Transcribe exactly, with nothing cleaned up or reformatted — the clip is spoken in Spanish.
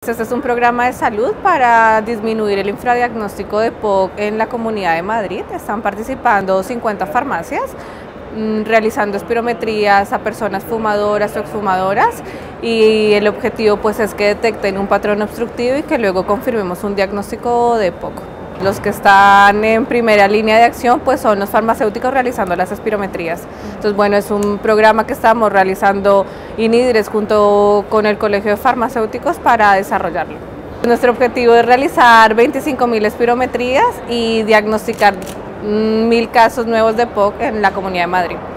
Este es un programa de salud para disminuir el infradiagnóstico de P O C en la Comunidad de Madrid. Están participando cincuenta farmacias mmm, realizando espirometrías a personas fumadoras o exfumadoras, y el objetivo pues es que detecten un patrón obstructivo y que luego confirmemos un diagnóstico de P O C. Los que están en primera línea de acción pues son los farmacéuticos realizando las espirometrías. Entonces, bueno, es un programa que estamos realizando INIDRES junto con el Colegio de Farmacéuticos para desarrollarlo. Nuestro objetivo es realizar veinticinco mil espirometrías y diagnosticar mil casos nuevos de P O C en la Comunidad de Madrid.